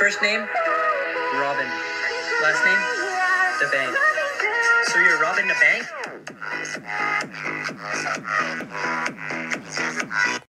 First name, Robin. Last name, the bank. So you're robbing the bank?